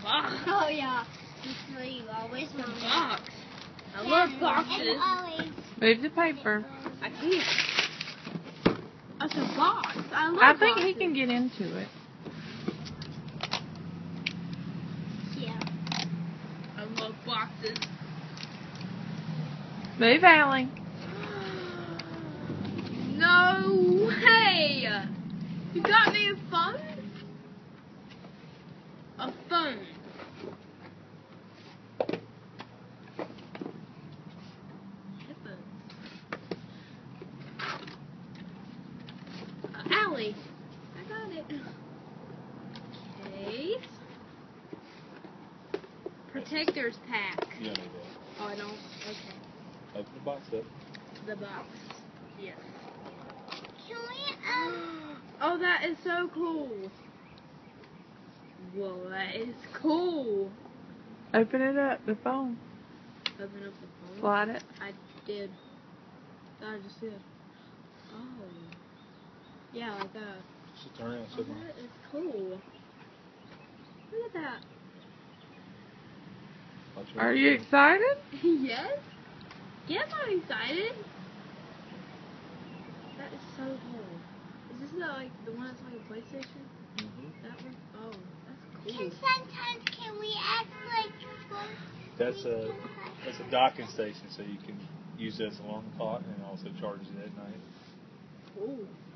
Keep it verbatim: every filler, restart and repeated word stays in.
box. Oh yeah. That's what you always It's a want. box. I Yeah, love boxes. and always. Move the paper. I can't. It's a box. I love I think boxes. he can get into it. Yeah. I love boxes. Move, Allie. No way! You got me a phone? A phone. Headphones. Uh, Allie. I got it. Okay. Protectors pack. You don't need that. Oh, I don't? Okay. Open the box up. The box. Yes. Can we um? Oh, that is so cool. Whoa, that is cool. Open it up, the phone. Open up the phone. Slide it. I did. I just did. Oh. Yeah, like that. Just turn around. Oh, Sit down. that is cool. Look at that. Watch your Are hands. you excited? Yes? Yes, I'm excited. That is so cool. Is this the, like the one that's like a PlayStation? Mhm. That one? Oh, that's cool. Can sometimes can we act like? That's a that's a docking station, so you can use it as an alarm clock and also charge it at night. Cool.